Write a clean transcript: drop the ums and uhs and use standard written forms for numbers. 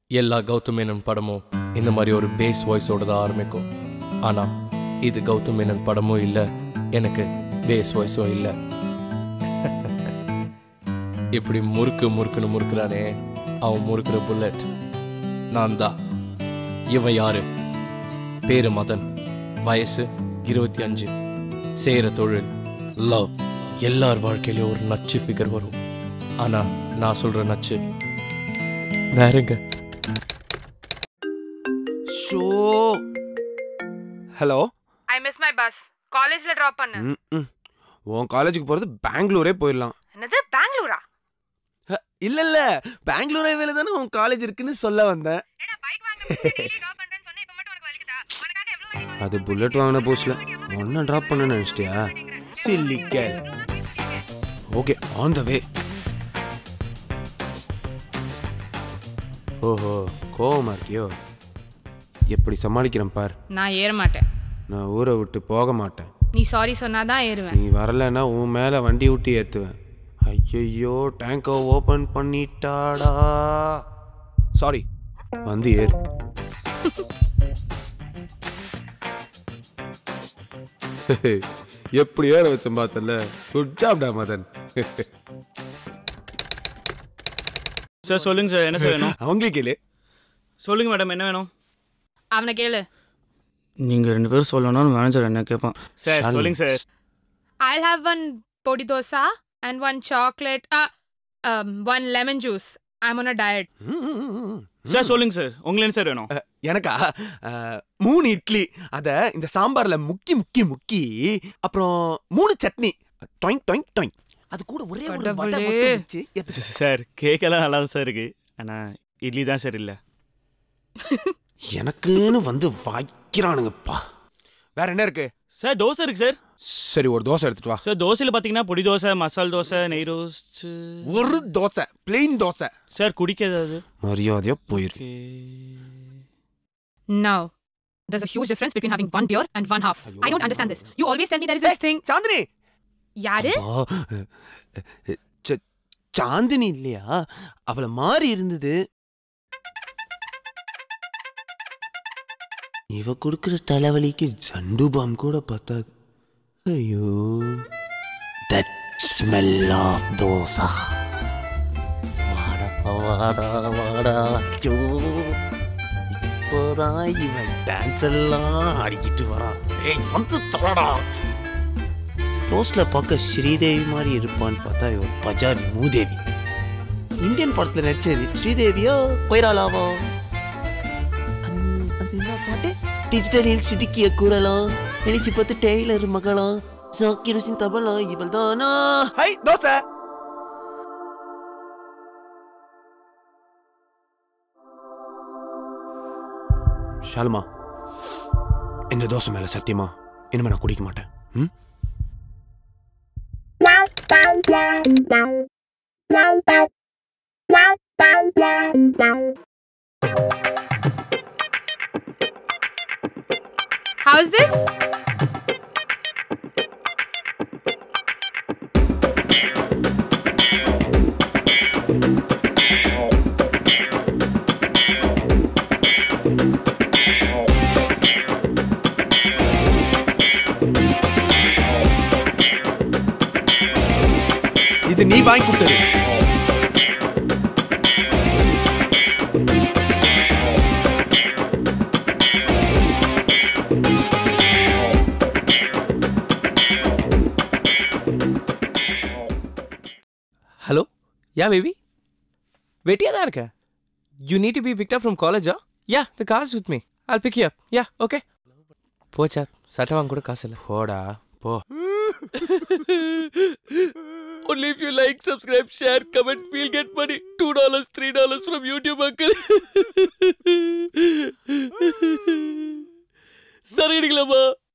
எல்லா கௌதம் மேனன் படமும் இந்த மாதிரி ஒரு பேஸ் வாய்ஸோட தான் ஆரம்பிக்கும். ஆனால் இது கௌதம் மேனன் படமும் இல்லை, எனக்கு பேஸ் வாய்ஸும் இல்லை. இப்படி முறுக்குன்னு முறுக்குறானே, அவன் முறுக்குற புல்லட் நான் தான். இவன் யாரு? பேரு மதன், வயசு 25, செய்கிற தொழில் லவ். எல்லார் வாழ்க்கையிலையும் ஒரு நச்சு ஃபிகர் வரும், ஆனால் நான் சொல்கிற நச்சு வேறங்க. ஷோ hello, I miss my bus. காலேஜ்ல டிராப் பண்ணு. உன் காலேஜுக்கு போறது பெங்களூரே போயிடலாம். என்னது பெங்களூரா? இல்ல இல்ல, பெங்களூரே வேலை தானே உன் காலேஜ் இருக்குன்னு சொல்ல வந்தேன். அது புல்லட் வாங்கின போஸ்ட்ல ஒன்ன டிராப் பண்ண நினைச்சிட்டியா? சில்லிக்க. ஓகே, ஆன் த வே. ஓஹோ, கோவமா இருக்கியோ? எப்படி சமாளிக்கிறேன் பார். நான் ஏற மாட்டேன். நான் ஊரை விட்டு போக மாட்டேன். நீ சாரி சொன்னாதான் ஏறுவேன். நீ வரலன்னா உன் மேல வண்டி விட்டு ஏத்துவேன். ஐயோ, டேங்கை ஓபன் பண்ணிட்டாடா. சாரி, வந்து ஏறு. எப்படி ஏற வச்சேன் பார்த்தல. குட் ஜாப்டா மதன். சார் சொல்லுங்க சார், என்ன சார் வேணும்? அவங்களே கேளு. சொல்லுங்க மேடம், என்ன வேணும்? அவனை கேளு. நீங்க 2 பேரும் சொல்லணும், மேனேஜர் என்ன கேட்பான். சார் சொல்லுங்க sir. I'll have one podi dosa and one chocolate, one lemon juice. I'm on a diet. Sir சொல்லுங்க சார், உங்களுக்கு என்ன சார் வேணும்? எனக்கா 3 இட்லி, அத இந்த சாம்பார்ல முக்கி முக்கி முக்கி, அப்புறம் 3 சட்னி, டொயிங் டொயிங் டொயிங். அது கூட ஒரே ஒரு வடை மட்டும் வச்சு. சார் கேக்கெல்லாம் நல்லா தான் சார் இருக்கு, ஆனா இட்லி தான் சார் இல்ல. எனக்குன்னு வந்து வாய்க்கிறானுங்கப்பா. வேற என்ன இருக்கு? சார் தோசை இருக்கு சார். சரி, ஒரு தோசை எடுத்துட்டு வா. சார் தோசையில் பார்த்தீங்கன்னா பொடி தோசை, மசால் தோசை, நெய் ரோஸ்ட். ஒரு தோசை, பிளெயின் தோசை. சார் குடிக்க ஏதாவது? மரியாதையா போயிருக்கு. Now, there's a huge difference between having one beer and one half. I don't understand this. You always tell me there is this thing. Chandni. யாரு? சாந்தினி இல்லையா? அவள மாறி இருந்தது. இவ கொடுக்கிற தலைவலிக்கு ஜண்டு பாம் கூட பத்தாது. ஐயோ, that smell of dosa. வாடா வாடா. ஐயோ, இப்போதான் இவன் டான்ஸ் எல்லாம் ஆடிக்கிட்டு வரான். ஏய் வந்து தரடா. ரோஸ்ல பார்க்க ஸ்ரீதேவி மாதிரி இருப்பான்னு பார்த்தா இவ பஜார் மூதேவி. இந்தியன் படத்துல நடிச்சது ஸ்ரீதேவியோ கொய்ராலாவோ? அது என்ன பாட்டு? டிஜிட்டலில் சிடுக்கிய குரலா, நினைச்சு பார்த்து டெய்லர் மகளா, சாக்கிருசின் தபலா, இவள் தானா? ஹை தோசை. ஷாலுமா, இந்த தோசை மேல சத்தியமா இனிமே நான் குடிக்க மாட்டேன். How's this? இது நீ வாங்கி கொடுத்தது. Hello? Yeah, baby? வெட்டியா தான் இருக்கேன். You need to be picked up from college, huh? Yeah, the car's with me. I'll pick you up. Yeah, okay. போச்சா, சட்டை வாங்க கூட காசு இல்லை. போடா போ. Only if you like, subscribe, share, comment, we'll get money. $2, $3 from YouTube, uncle. சரி, எடுக்கலாமா?